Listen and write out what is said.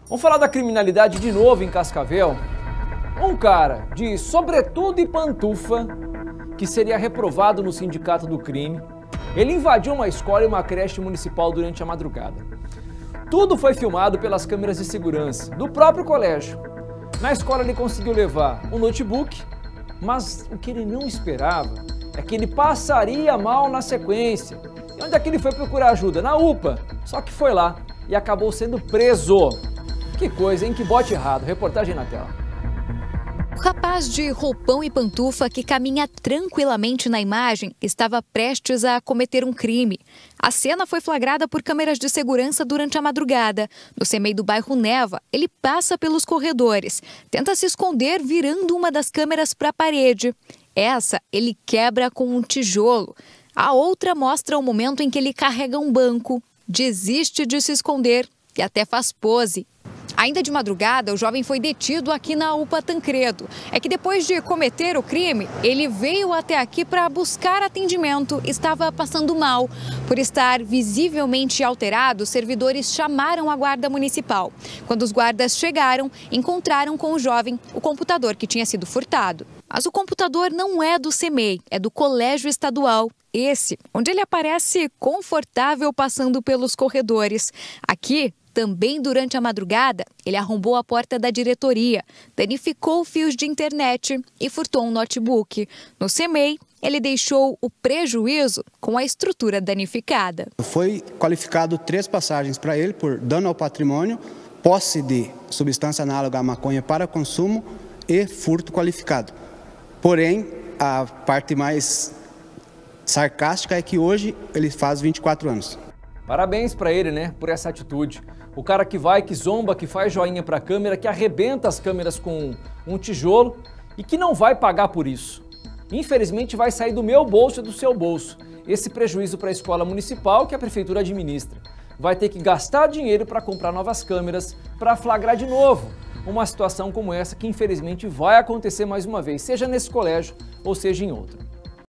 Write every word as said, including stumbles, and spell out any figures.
Vamos falar da criminalidade de novo em Cascavel? Um cara de sobretudo e pantufa, que seria reprovado no sindicato do crime, ele invadiu uma escola e uma creche municipal durante a madrugada. Tudo foi filmado pelas câmeras de segurança do próprio colégio. Na escola ele conseguiu levar um notebook, mas o que ele não esperava é que ele passaria mal na sequência. E onde é que ele foi procurar ajuda? Na U P A. Só que foi lá e acabou sendo preso. Que coisa, hein? Que bote errado. Reportagem na tela. O rapaz de roupão e pantufa que caminha tranquilamente na imagem estava prestes a cometer um crime. A cena foi flagrada por câmeras de segurança durante a madrugada. No C M E I do bairro Neva, ele passa pelos corredores, tenta se esconder virando uma das câmeras para a parede. Essa ele quebra com um tijolo. A outra mostra o momento em que ele carrega um banco, desiste de se esconder e até faz pose. Ainda de madrugada, o jovem foi detido aqui na U P A Tancredo. É que depois de cometer o crime, ele veio até aqui para buscar atendimento. Estava passando mal. Por estar visivelmente alterado, os servidores chamaram a guarda municipal. Quando os guardas chegaram, encontraram com o jovem o computador que tinha sido furtado. Mas o computador não é do C M E I, é do Colégio Estadual. Esse, onde ele aparece confortável passando pelos corredores. Aqui, também durante a madrugada, ele arrombou a porta da diretoria, danificou fios de internet e furtou um notebook. No C M E I, ele deixou o prejuízo com a estrutura danificada. Foi qualificado três passagens para ele por dano ao patrimônio, posse de substância análoga à maconha para consumo e furto qualificado. Porém, a parte mais sarcástica é que hoje ele faz vinte e quatro anos. Parabéns para ele, né, por essa atitude. O cara que vai, que zomba, que faz joinha para a câmera, que arrebenta as câmeras com um tijolo e que não vai pagar por isso. Infelizmente vai sair do meu bolso e do seu bolso esse prejuízo para a escola municipal que a prefeitura administra. Vai ter que gastar dinheiro para comprar novas câmeras para flagrar de novo uma situação como essa que infelizmente vai acontecer mais uma vez, seja nesse colégio ou seja em outro.